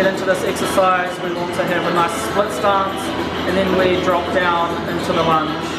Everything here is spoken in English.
into this exercise we want to have a nice split stance, and then we drop down into the lunge.